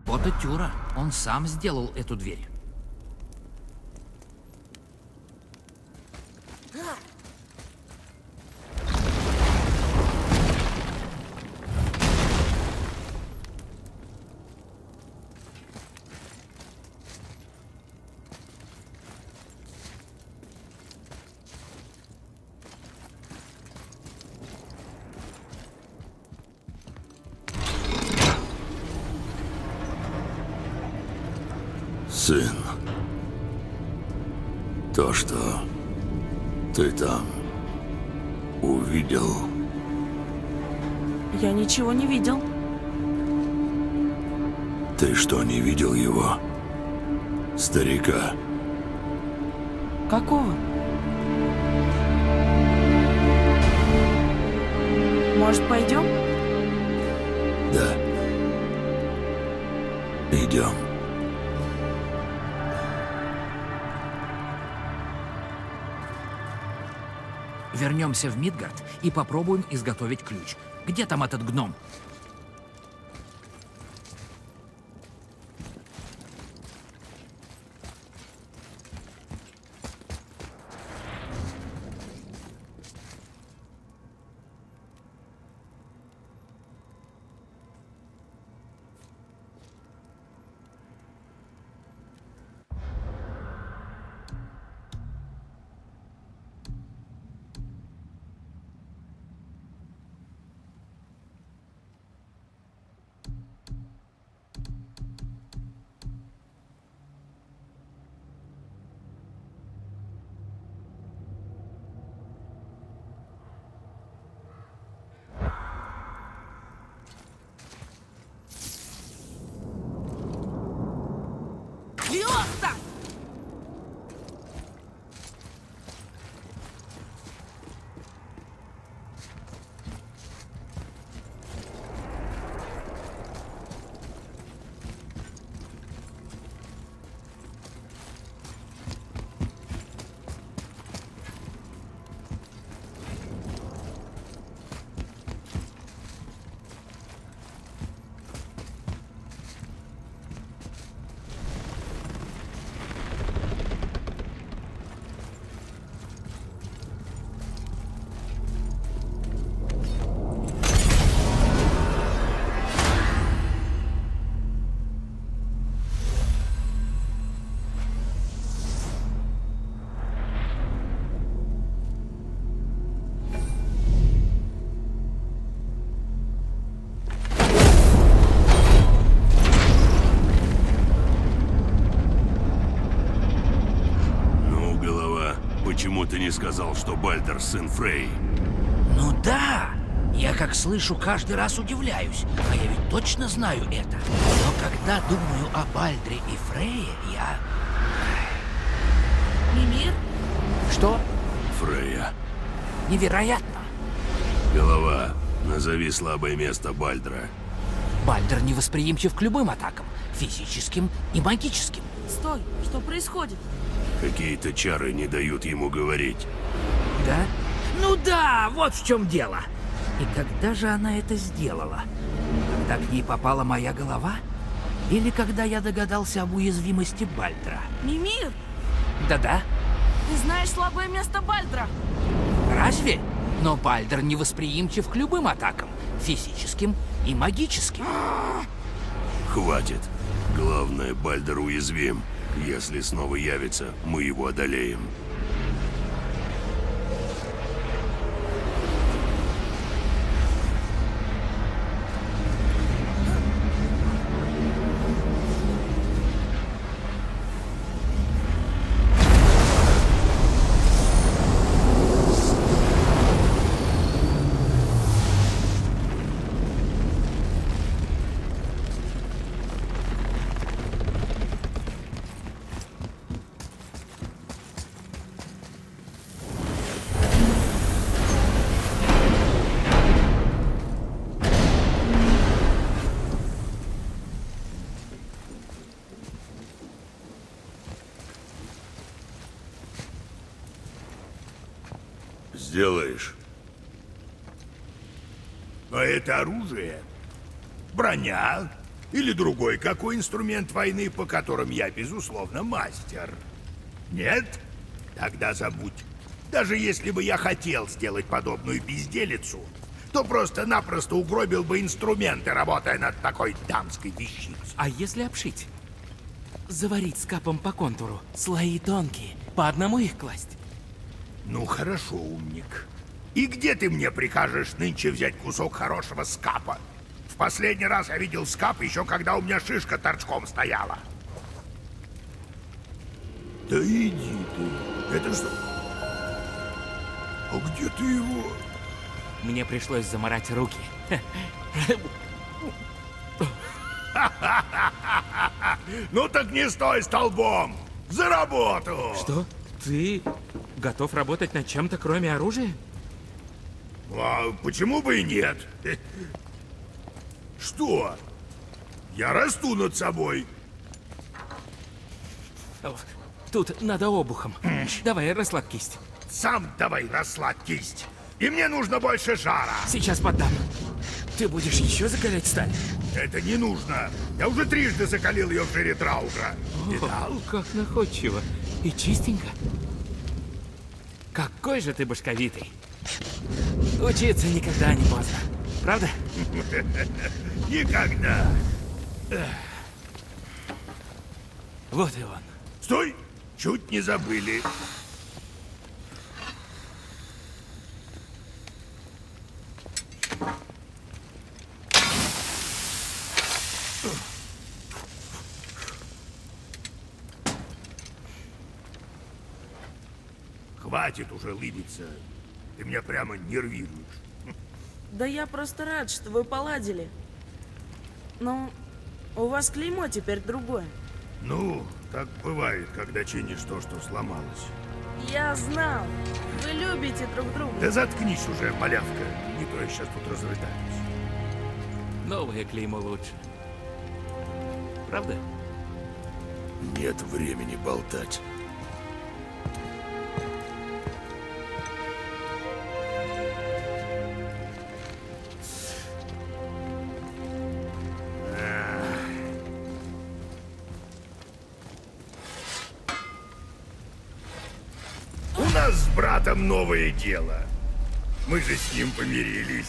Вот и Тюра. Он сам сделал эту дверь. Сын, то, что ты там увидел, Я ничего не видел. ты что, не видел его? Старика. Какого? Может, пойдем? Да. Идем. Вернемся в Мидгард и попробуем изготовить ключ. Где там этот гном? Лёста! Почему ты не сказал, что Бальдер сын Фрей? Ну да! Я как слышу, каждый раз удивляюсь. А я ведь точно знаю это. Но когда думаю о Бальдре и Фрейе, я... Мимир? Что? Фрейя. Невероятно! Голова, назови слабое место Бальдра. Бальдер невосприимчив к любым атакам. Физическим и магическим. Стой, что происходит? Какие-то чары не дают ему говорить. Да? Ну да, вот в чем дело. И когда же она это сделала? Когда к ней попала моя голова? Или когда я догадался об уязвимости Бальдра? Мимир, Да-да. ты знаешь слабое место Бальдра. Разве? Но Бальдер невосприимчив к любым атакам. Физическим и магическим. Хватит. Главное, Бальдер уязвим. Если снова явится, мы его одолеем. Сделаешь. А это оружие? Броня? Или другой какой инструмент войны, по которым я, безусловно, мастер? Нет? Тогда забудь. Даже если бы я хотел сделать подобную безделицу, то просто-напросто угробил бы инструменты, работая над такой дамской вещицей. А если обшить? Заварить скапом по контуру. Слои тонкие. По одному их класть. Ну хорошо, умник. И где ты мне прикажешь нынче взять кусок хорошего скапа? В последний раз я видел скап еще когда у меня шишка торчком стояла. Да иди ты. Это что? А где ты его? Мне пришлось замарать руки. Ну так не стой столбом! За работу! Что? Ты готов работать над чем-то, кроме оружия? А почему бы и нет? Что? Я расту над собой. Тут надо обухом. Давай, расслабь кисть. Сам давай расслабь кисть. И мне нужно больше жара. Сейчас поддам. Ты будешь еще закалять сталь? Это не нужно. Я уже трижды закалил ее в жире траугра. Видал? Как находчиво. И чистенько. Какой же ты башковитый. Учиться никогда не поздно. Правда? Никогда. Вот и он. Стой! Чуть не забыли. Хватит уже лыбиться. Ты меня прямо нервируешь. Да я просто рад, что вы поладили. Но у вас клеймо теперь другое. Ну, так бывает, когда чинишь то, что сломалось. Я знал. Вы любите друг друга. Да заткнись уже, малявка. Не то я сейчас тут разрыдаюсь. Новое клеймо лучше. Правда? Нет времени болтать. У нас с братом новое дело. Мы же с ним помирились.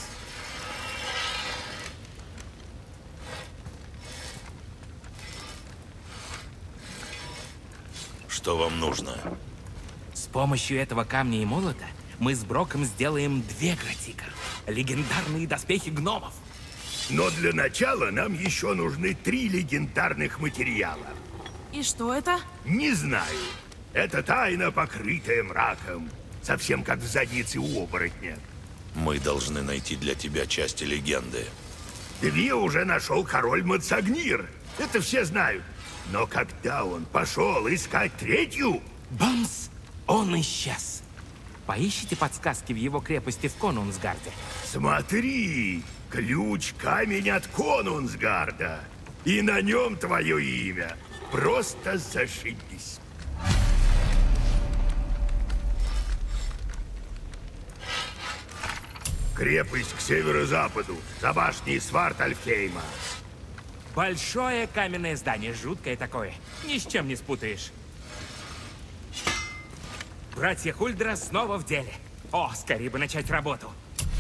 Что вам нужно? С помощью этого камня и молота мы с Броком сделаем 2 гратика. Легендарные доспехи гномов. Но для начала нам еще нужны 3 легендарных материала. И что это? Не знаю. Это тайна, покрытая мраком. Совсем как в заднице у оборотня. Мы должны найти для тебя части легенды. 2 уже нашел король Мацагнир. Это все знают. Но когда он пошел искать 3-ю... Бамс! Он исчез. Поищите подсказки в его крепости в Конунсгарде. Смотри! Ключ-камень от Конунсгарда. И на нем твое имя. Просто зашибись. Крепость к северо-западу, за башней Свартальфхейма. Большое каменное здание, жуткое такое. Ни с чем не спутаешь. Братья Хульдра снова в деле. О, скорее бы начать работу.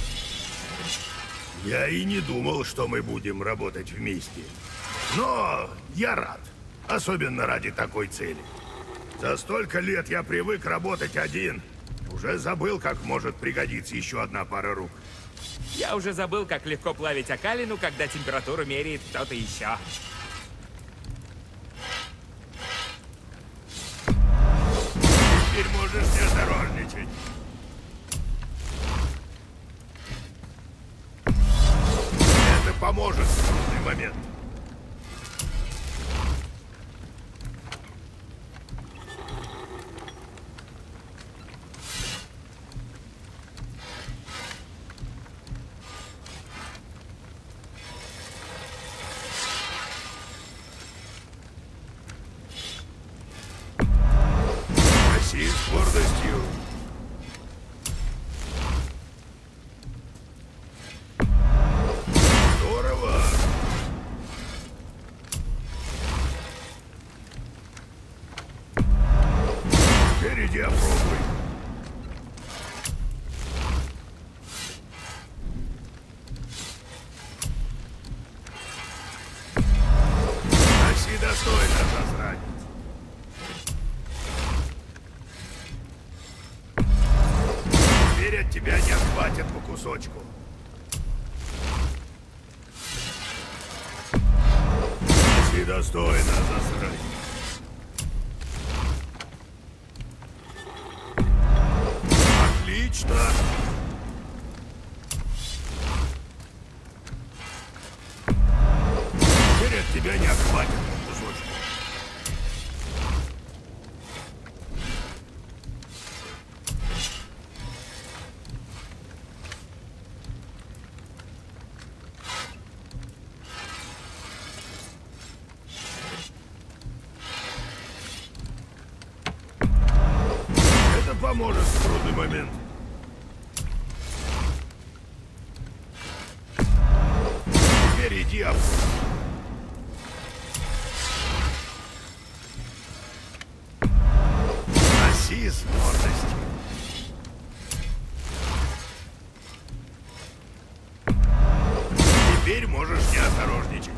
Я и не думал, что мы будем работать вместе. Но я рад. Особенно ради такой цели. За столько лет я привык работать один. Уже забыл, как может пригодиться еще одна пара рук. Я уже забыл, как легко плавить окалину, когда температуру меряет кто-то еще. Теперь можешь не осторожничать. Это поможет в трудный момент. Носи с гордостью. Здорово. иди опробуй. Носи достойно, засранец. Теперь от тебя не отхватят по кусочку. Носи достойно, засранец. Отлично. Теперь от тебя не отхватят по кусочку. Это поможет в трудный момент. Теперь иди опробуй. Носи с гордостью. Теперь можешь не осторожничать.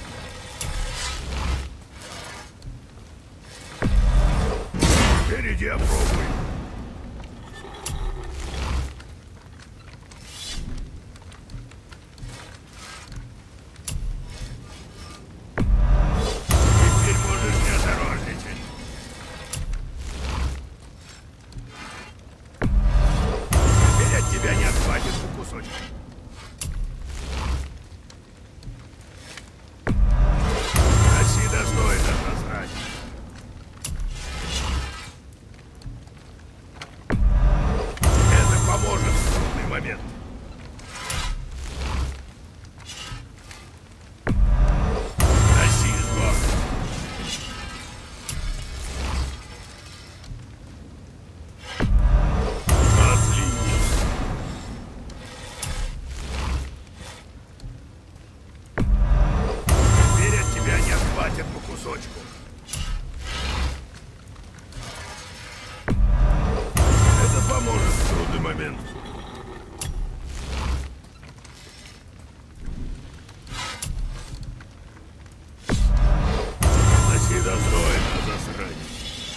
Теперь иди опробуй. Теперь можешь не осторожничать. Теперь от тебя не отхватит по кусочку. Носи достойно, засранец. Это поможет в трудный момент. Носи с гордостью. Отлично. Теперь от тебя не отхватят по кусочку. Это поможет в трудный момент. Носи достойно, засранец.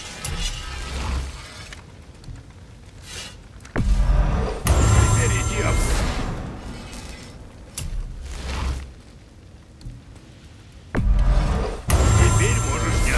Теперь иди опробуй. Теперь можешь не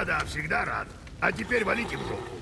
Да-да, всегда рад. А теперь валите в жопу.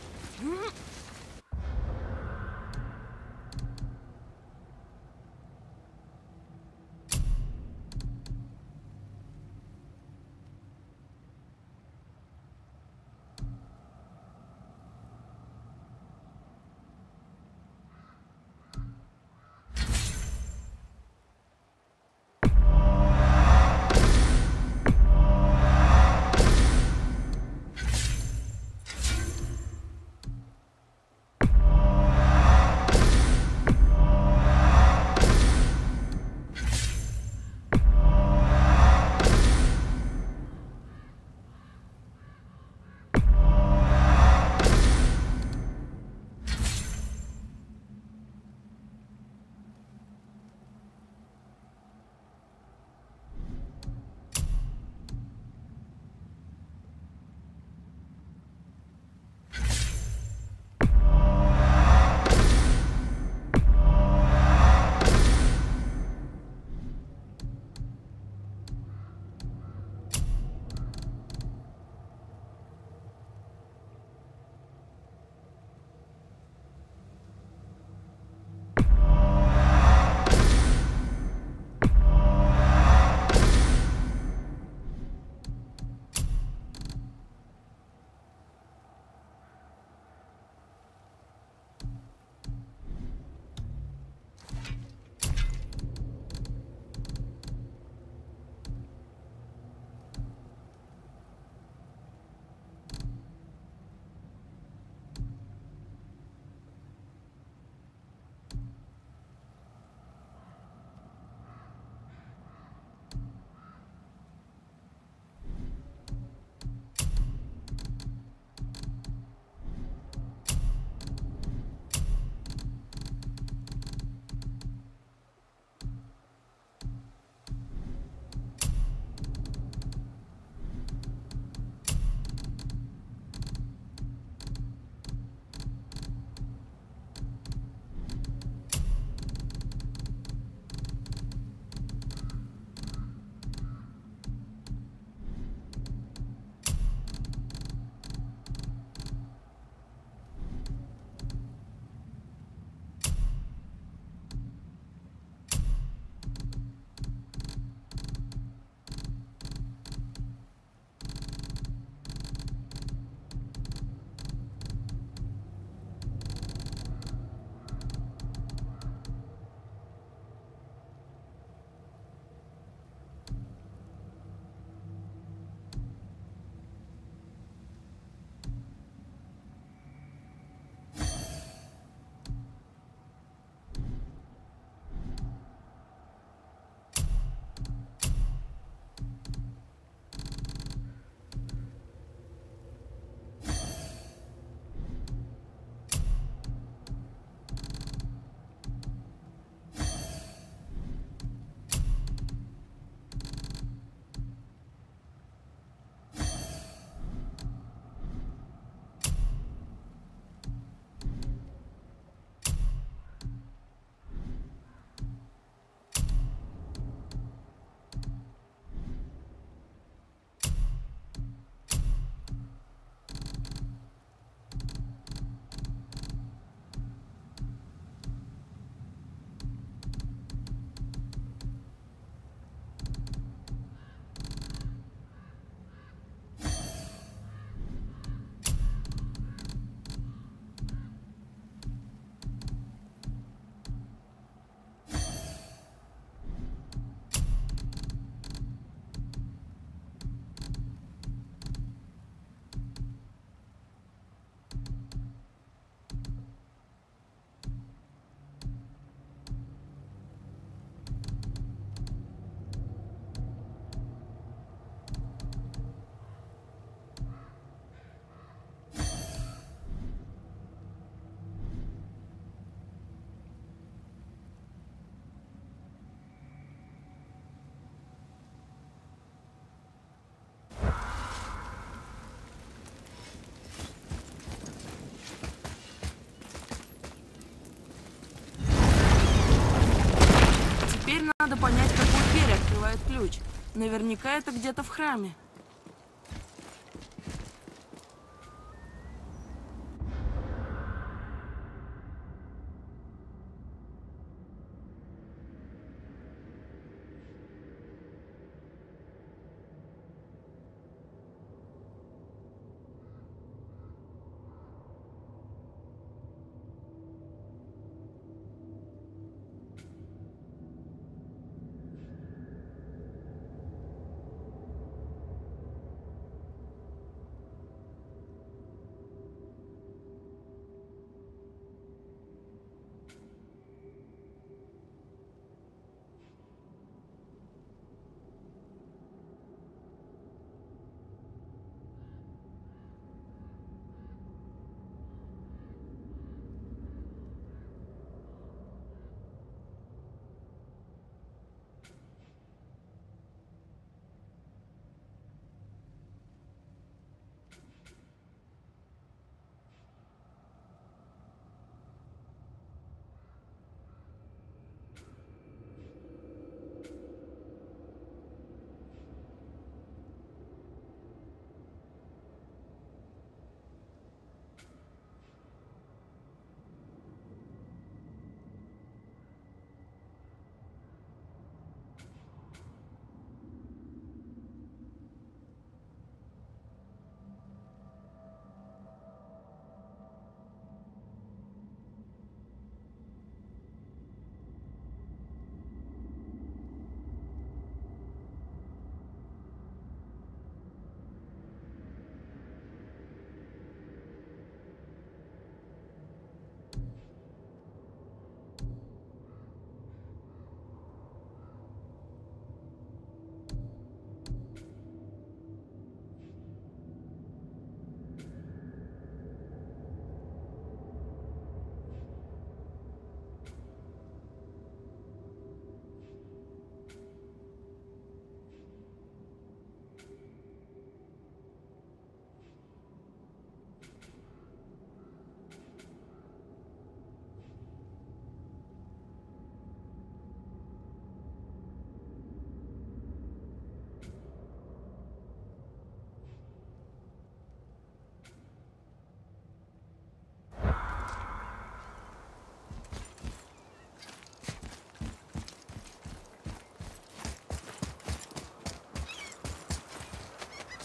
Надо понять, какую дверь открывает ключ. Наверняка это где-то в храме.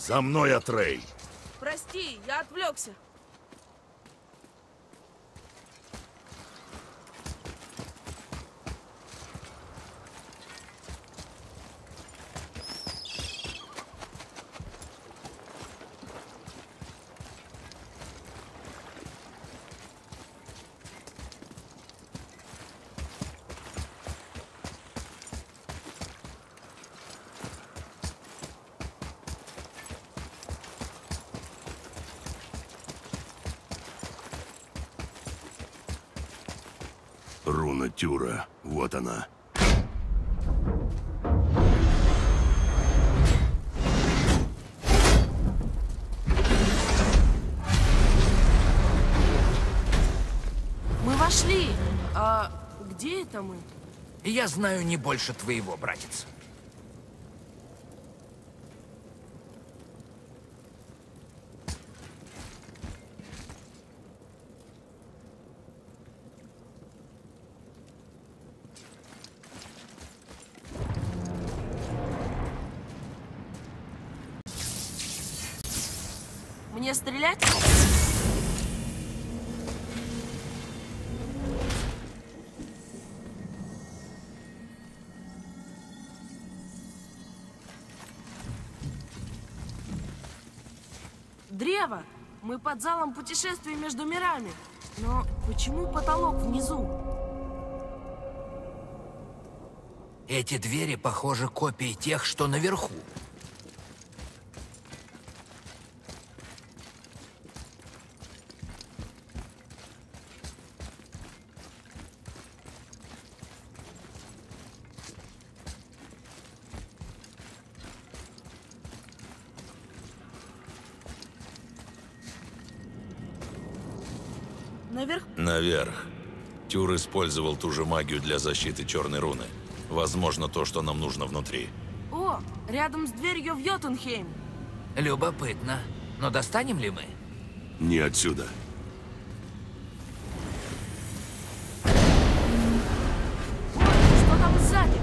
За мной, Атрей! Прости, я отвлекся. Руна Тюра. Вот она. Мы вошли. А где это мы? Я знаю не больше твоего, братец. Мне стрелять? Древо! Мы под залом путешествия между мирами. Но почему потолок внизу? Эти двери, похожи копией тех, что наверху. Наверх? Наверх. Тюр использовал ту же магию для защиты черной руны. Возможно, то, что нам нужно внутри. О, рядом с дверью в Йотунхейм. Любопытно. Но достанем ли мы? Не отсюда. Что там сзади?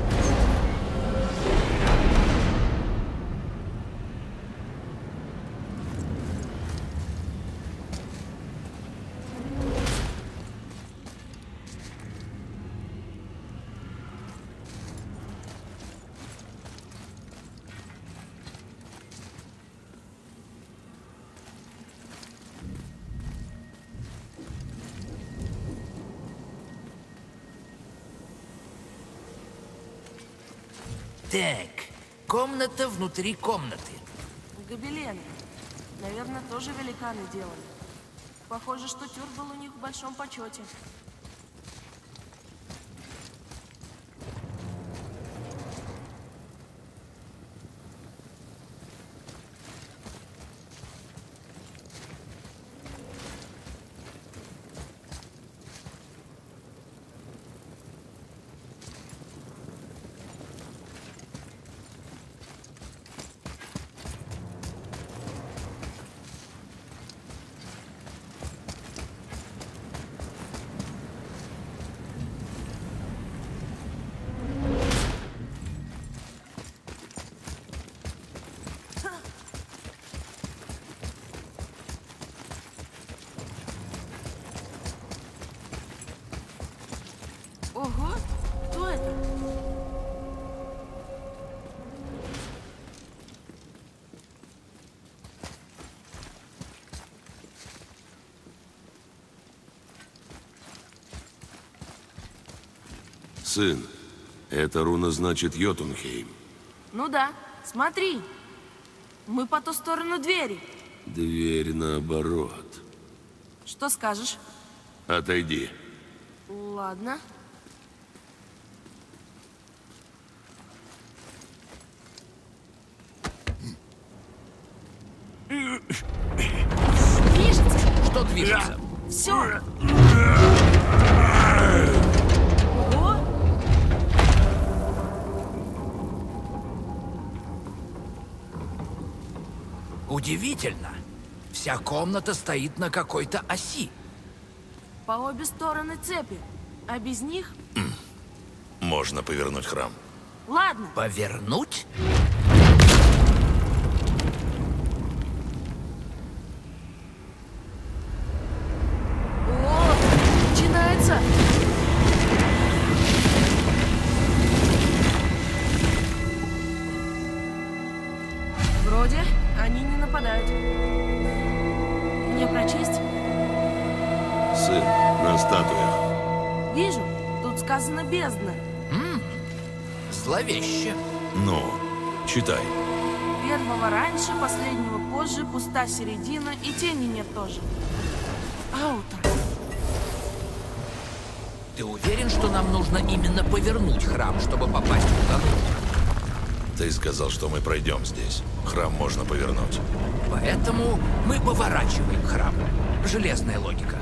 Так, комната внутри комнаты. Гобелены. Наверное, тоже великаны делали. Похоже, что Тюр был у них в большом почете. Ого, кто это? Сын, эта руна значит Йотунхейм. Ну да, смотри. Мы по ту сторону двери. Дверь наоборот. Что скажешь? Отойди. Ладно. Движется. Что движется? Все. Ого. Удивительно. Вся комната стоит на какой-то оси. По обе стороны цепи. А без них? Можно повернуть храм. Ладно. Повернуть? сын, на статуях? Вижу, тут сказано бездна. Зловеще. Ну, читай. Первого раньше, последнего позже, пуста середина и тени нет тоже. Аутро. Ты уверен, что нам нужно именно повернуть храм, чтобы попасть туда внутрь? Ты сказал, что мы пройдем здесь. Храм можно повернуть. Поэтому мы поворачиваем храм. Железная логика.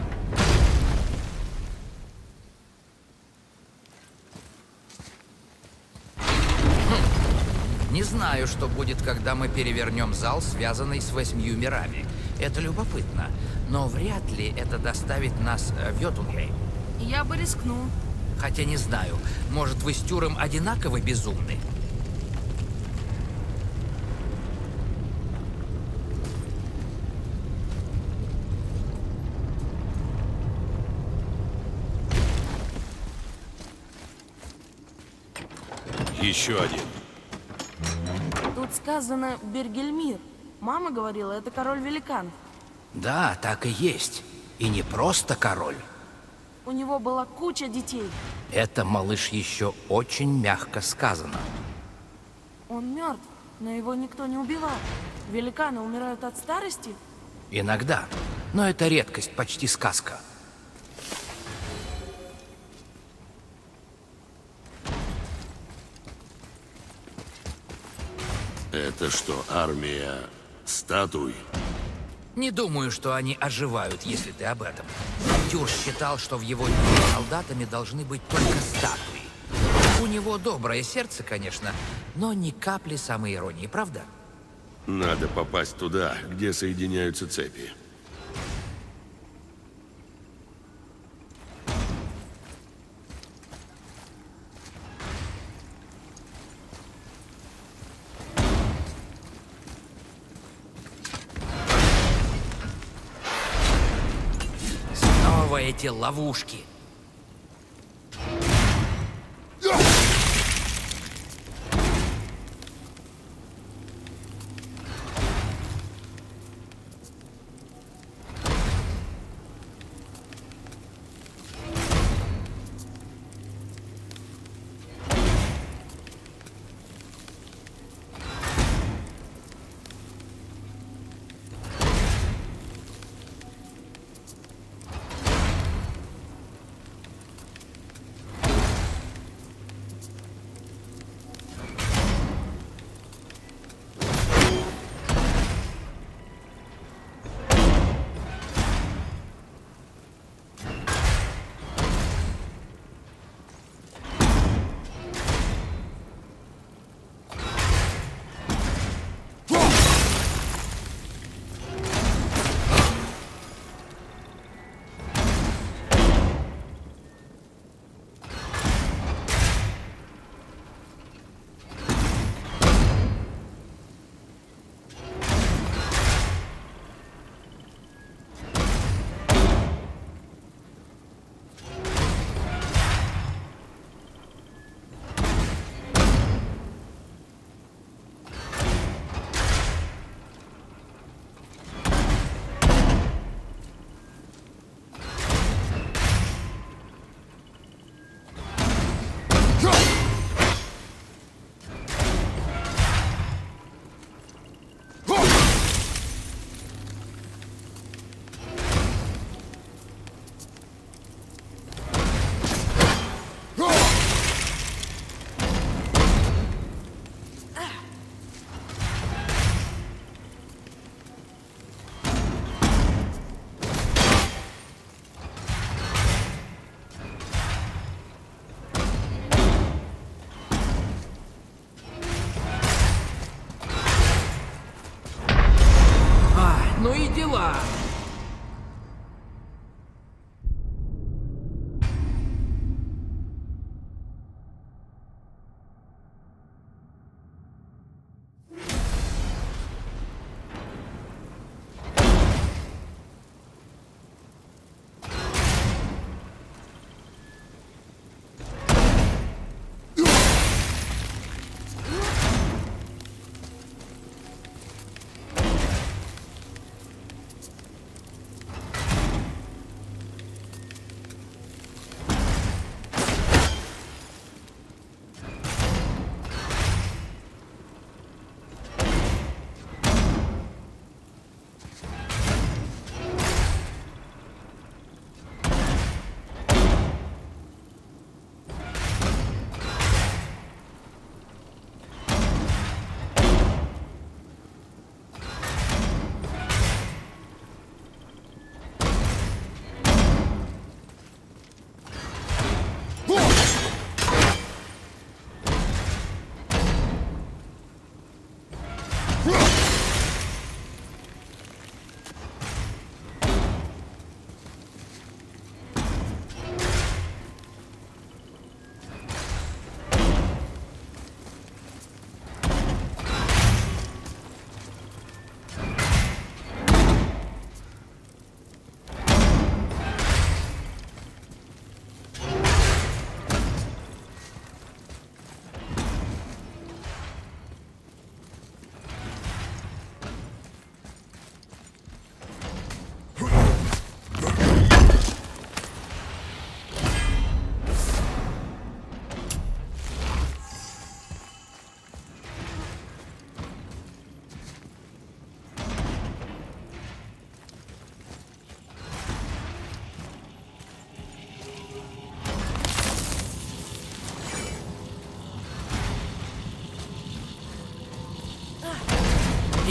Не знаю, что будет, когда мы перевернем зал, связанный с 8 мирами. Это любопытно, но вряд ли это доставит нас в Йотунгейм. Я бы рискнул. Хотя не знаю, может, вы с Тюром одинаково безумны? Еще один. Тут сказано Бергельмир. Мама говорила, это король-великан. Да, так и есть. И не просто король. У него была куча детей. Это, малыш, еще очень мягко сказано. Он мертв, но его никто не убивал. Великаны умирают от старости? Иногда. Но это редкость, почти сказка. Это что, армия статуй? Не думаю, что они оживают, если ты об этом. Тюр считал, что в его мире солдатами должны быть только статуи. У него доброе сердце, конечно, но ни капли самоиронии, правда? Надо попасть туда, где соединяются цепи. Снова эти ловушки.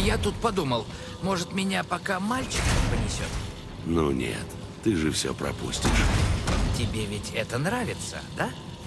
Я тут подумал, может, меня пока мальчик понесет? Ну нет, ты же все пропустишь. Тебе ведь это нравится, да?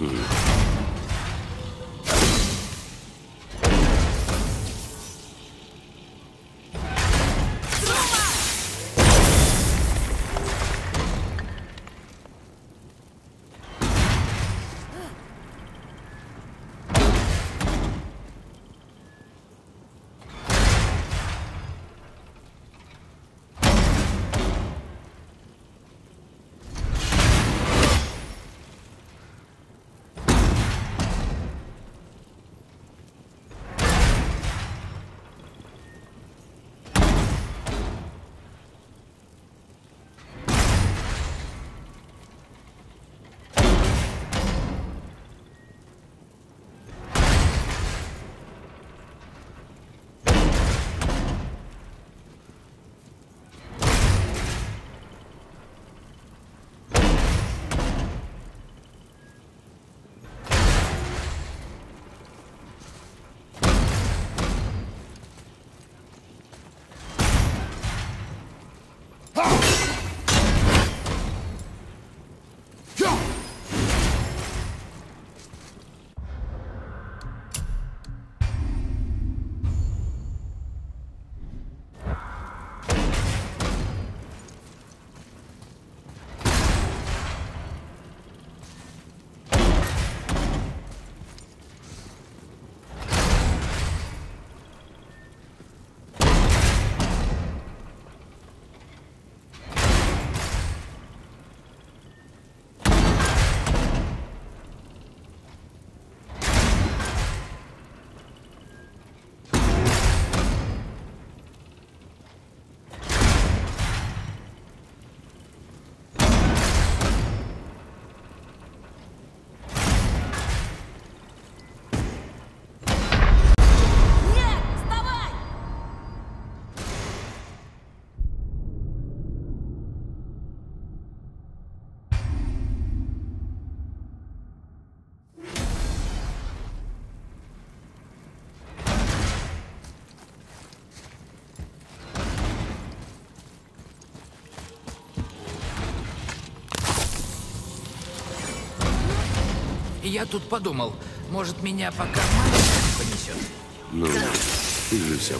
Я тут подумал, может, меня пока мальчик понесет? Ну, ты же все.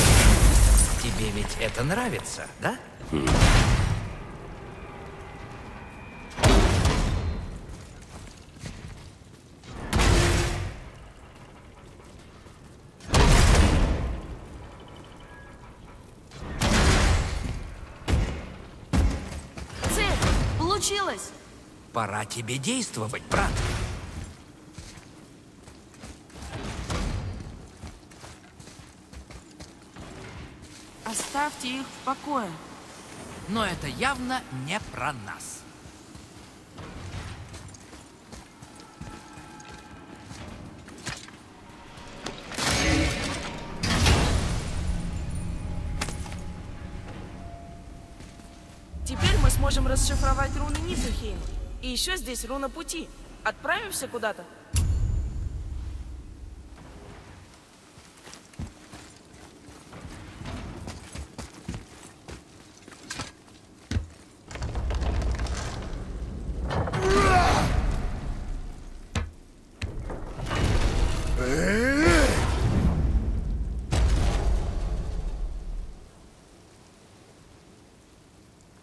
Тебе ведь это нравится, да? Цель! Получилось! Пора тебе действовать, брат. Оставьте их в покое. Но это явно не про нас. Теперь мы сможем расшифровать руны Нифльхейма. И еще здесь руна пути. Отправимся куда-то?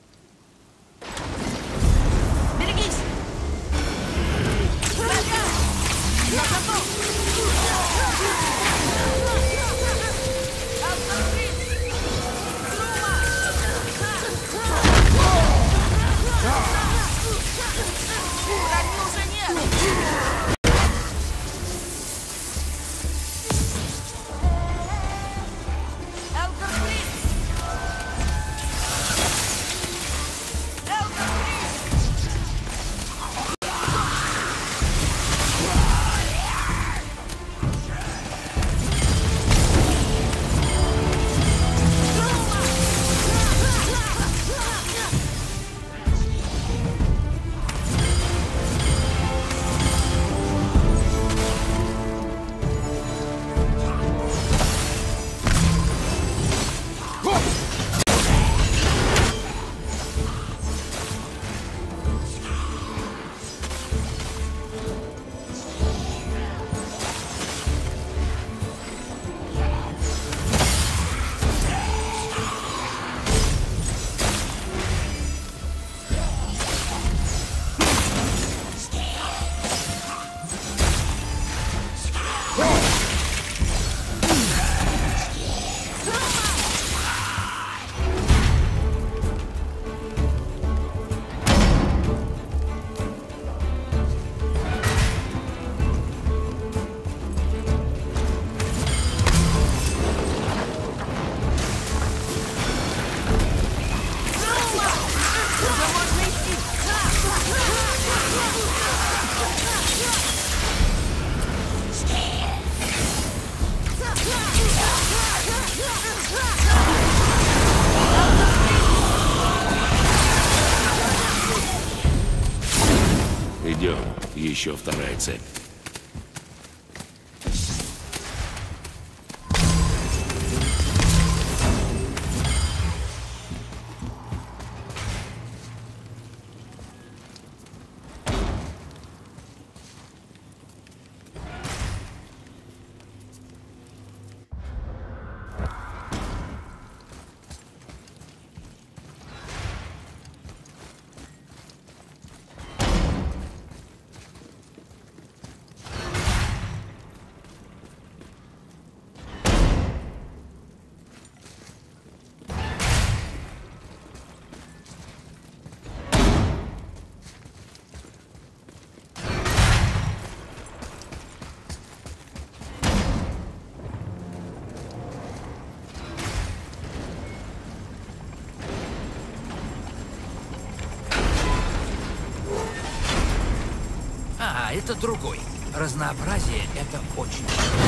Берегись! Врага! Идем. Еще вторая цепь. А, это другой. Разнообразие — это очень...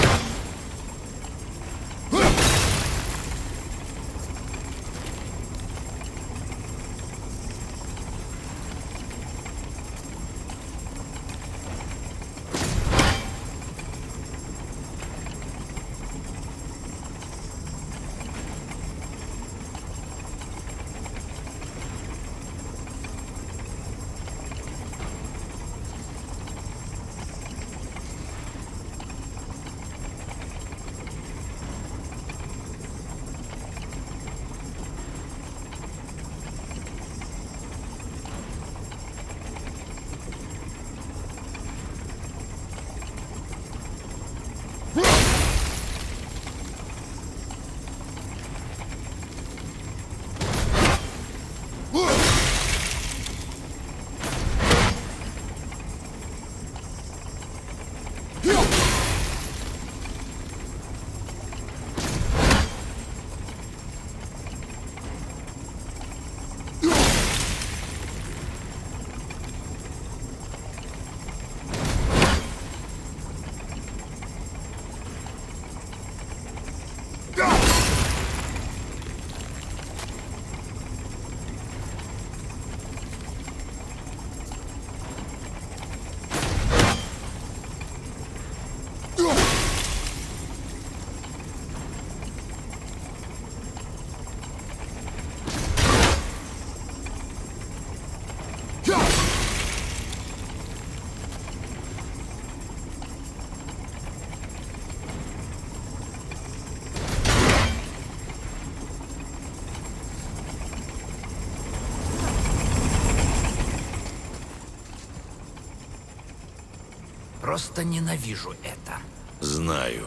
Просто ненавижу это. Знаю.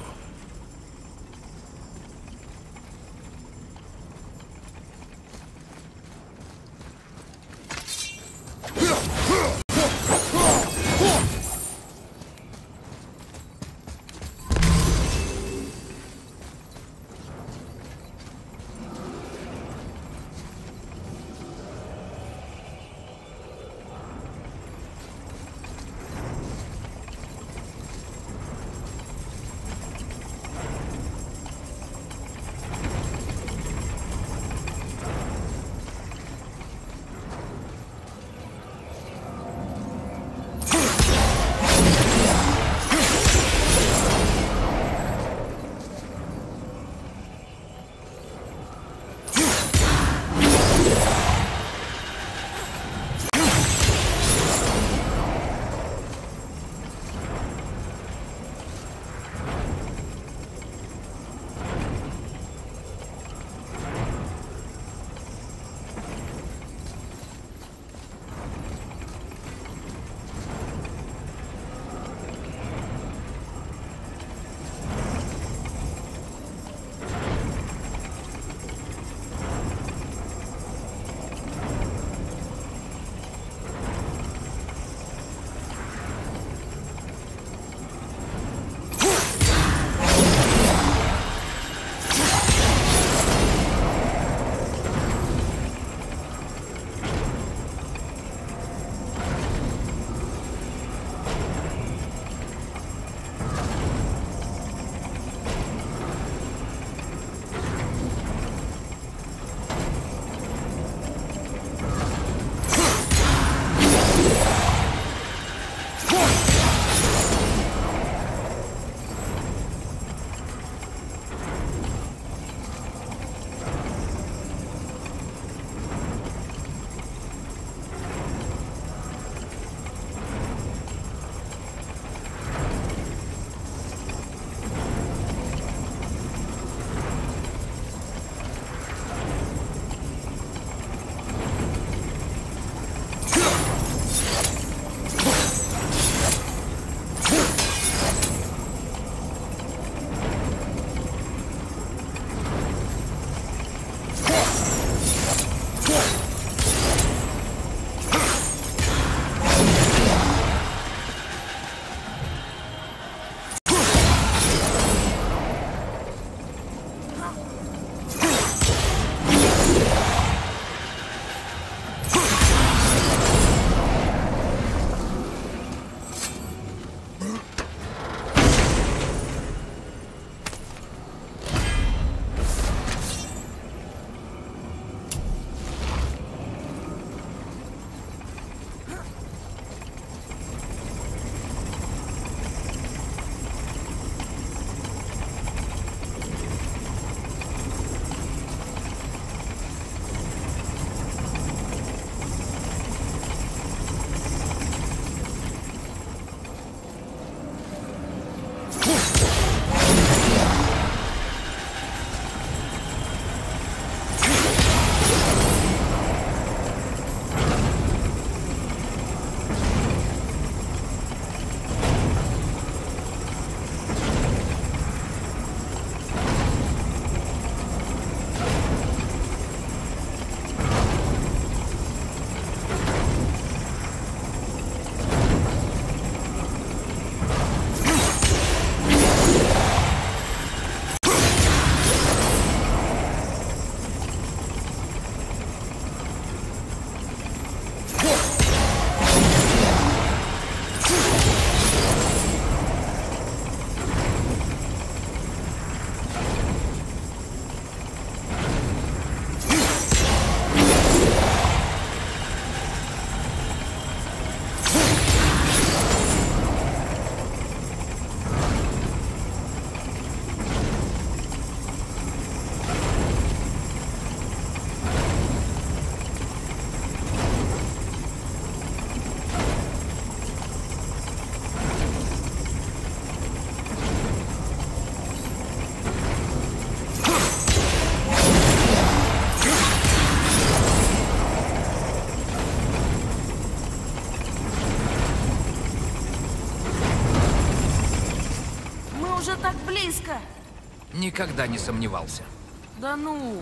уже так близко. Никогда не сомневался. Да ну.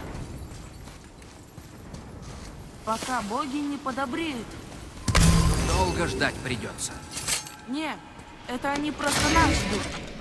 Пока боги не подобреют. Долго ждать придется. Не, это они просто нас ждут.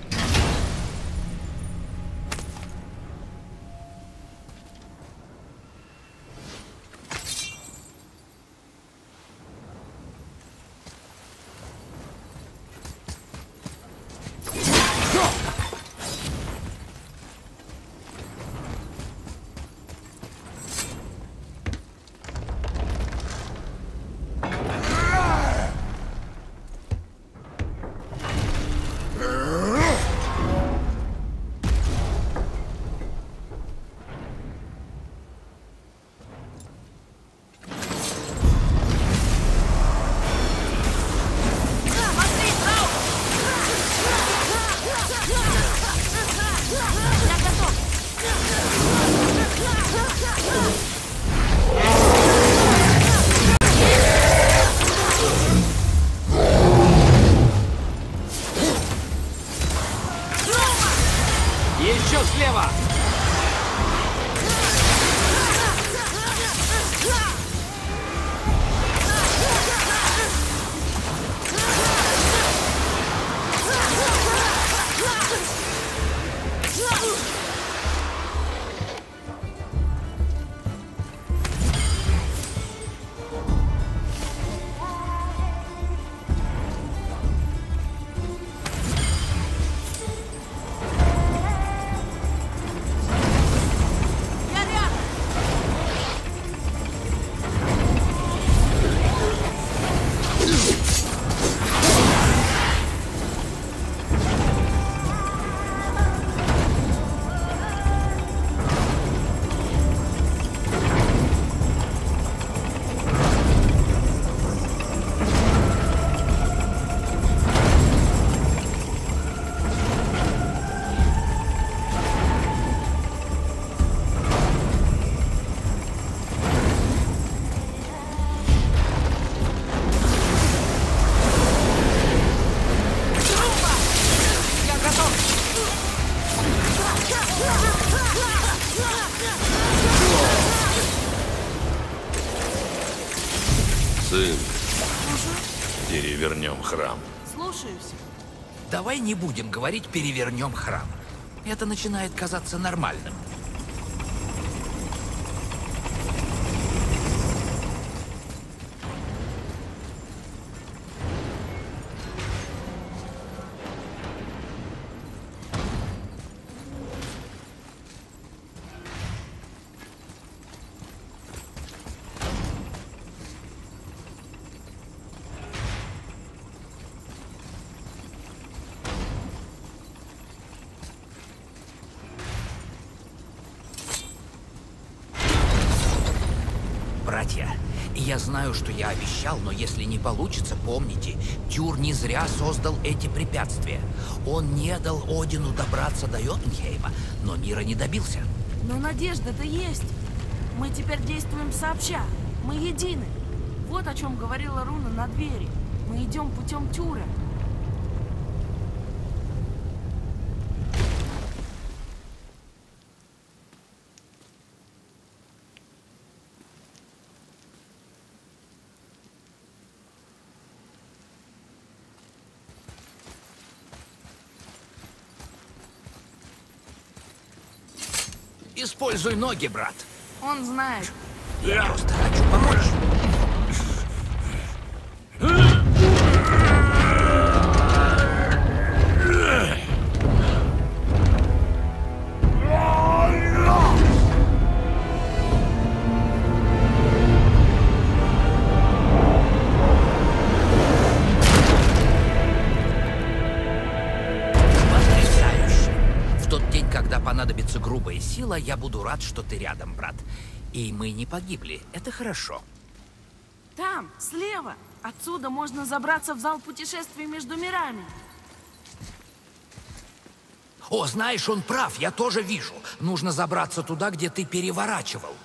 Еще слева! Сын, перевернем храм. Слушаюсь. Давай не будем говорить «перевернем храм». Это начинает казаться нормальным. Братья, я знаю, что я обещал, но если не получится, помните, Тюр не зря создал эти препятствия. Он не дал Одину добраться до Йотунхейма, но мира не добился. Но надежда-то есть. Мы теперь действуем сообща. Мы едины. Вот о чем говорила руна на двери. Мы идем путем Тюра. Используй ноги, брат. Он знает. Я просто хочу помочь. Понадобится грубая сила, я буду рад, что ты рядом, брат. И мы не погибли. Это хорошо. Там, слева. Отсюда можно забраться в зал путешествий между мирами. О, знаешь, он прав, я тоже вижу. Нужно забраться туда, где ты переворачивал.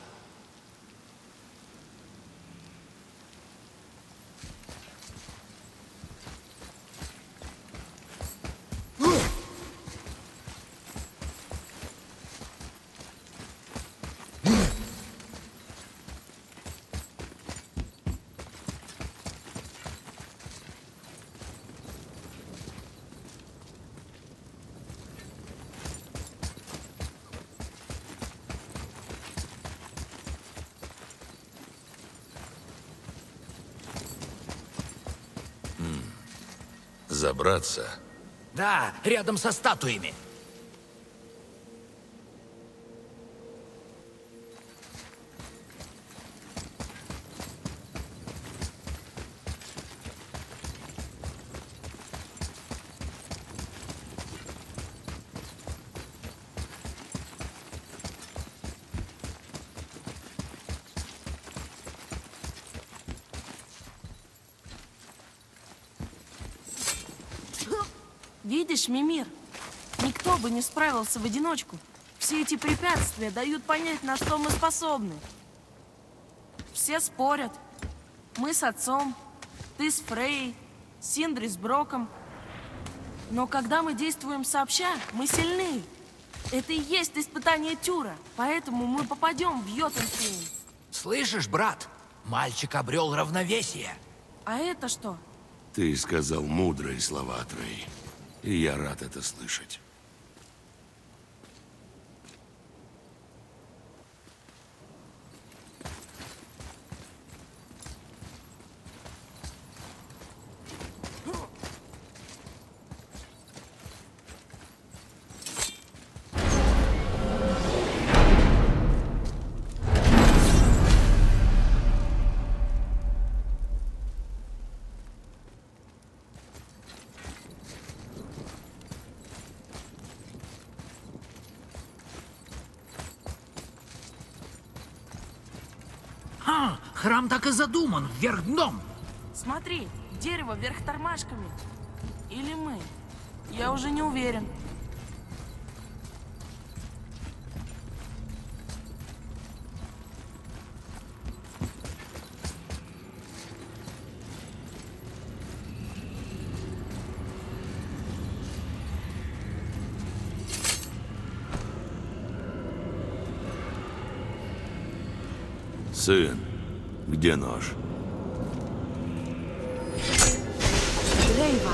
Забраться? Да, рядом со статуями. Видишь, Мимир, никто бы не справился в одиночку. Все эти препятствия дают понять, на что мы способны. Все спорят. Мы с отцом, ты с Фрей, Синдри с Броком. Но когда мы действуем сообща, мы сильны. Это и есть испытание Тюра, поэтому мы попадем в Йотунхейм. Слышишь, брат? Мальчик обрел равновесие. А это что? Ты сказал мудрые слова, Трей. И я рад это слышать. Храм так и задуман, вверх дном. Смотри, дерево вверх тормашками. Или мы? Я уже не уверен. Сын, где нож? Дрейва.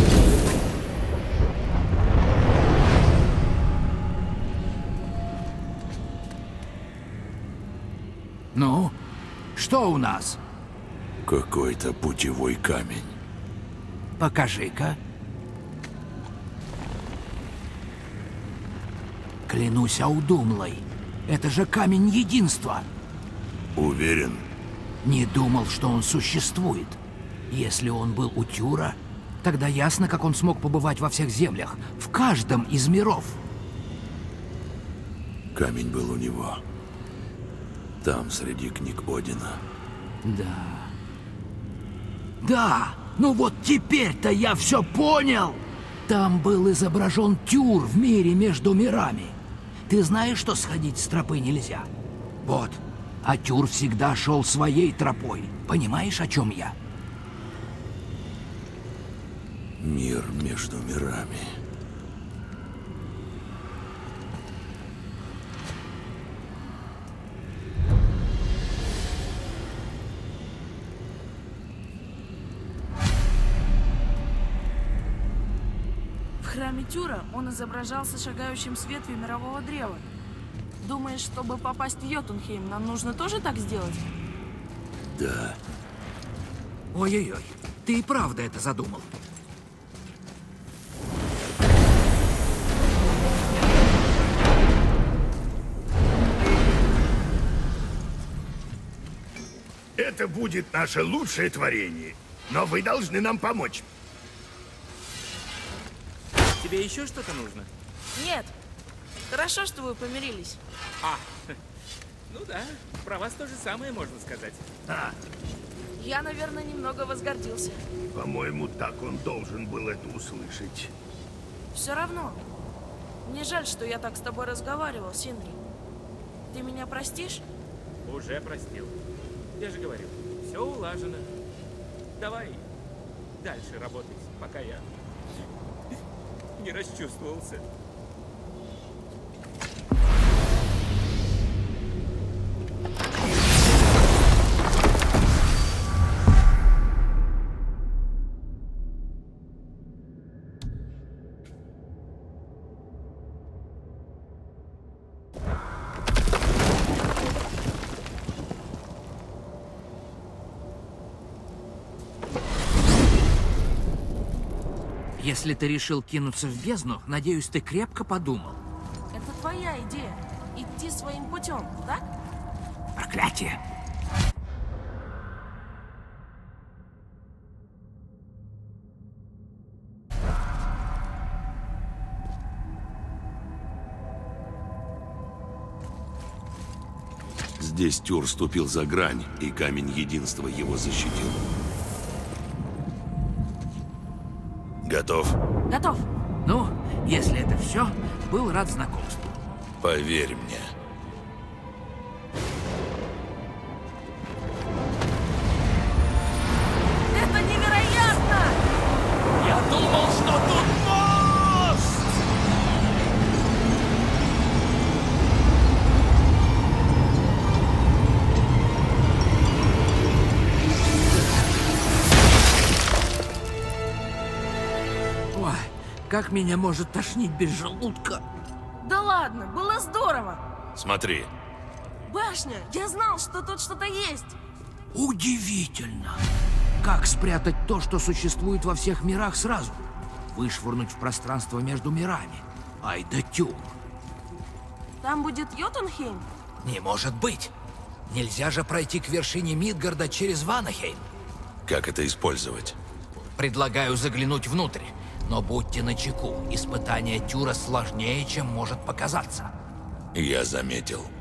Ну, что у нас? Какой-то путевой камень. Покажи-ка. Клянусь Аудумлой, это же камень единства. Уверен? Не думал, что он существует. Если он был у Тюра, тогда ясно, как он смог побывать во всех землях, в каждом из миров. Камень был у него. Там, среди книг Одина. Да. Да! Ну вот теперь-то я все понял! Там был изображен Тюр в мире между мирами. Ты знаешь, что сходить с тропы нельзя? Вот. А Тюр всегда шел своей тропой. Понимаешь, о чем я? Мир между мирами. В храме Тюра он изображался шагающим с ветви мирового древа. Думаешь, чтобы попасть в Йотунхейм, нам нужно тоже так сделать? Да. Ой-ой-ой, ты и правда это задумал. Это будет наше лучшее творение, но вы должны нам помочь. Тебе еще что-то нужно? Нет. Хорошо, что вы помирились. Ну да, про вас то же самое можно сказать. Я, наверное, немного возгордился. По-моему, так он должен был это услышать. Все равно. Мне жаль, что я так с тобой разговаривал, Синдри. Ты меня простишь? Уже простил. Я же говорю, все улажено. Давай дальше работать, пока я не расчувствовался. Если ты решил кинуться в бездну, надеюсь, ты крепко подумал. Это твоя идея. Идти своим путем, так? Проклятие! Здесь Тюр ступил за грань, и камень единства его защитил. Готов? Готов. Ну, если это все, был рад знакомству. Поверь мне. Это невероятно! Я думал, что тут мост! Ой, как меня может тошнить без желудка? Да ладно, было здорово. Смотри. Башня, я знал, что тут что-то есть. Удивительно! Как спрятать то, что существует во всех мирах сразу? Вышвырнуть в пространство между мирами? Ай да Тюр! Там будет Йотунхейм? Не может быть! Нельзя же пройти к вершине Мидгарда через Ванахейм. Как это использовать? Предлагаю заглянуть внутрь, но будьте начеку. Испытание Тюра сложнее, чем может показаться. Я заметил.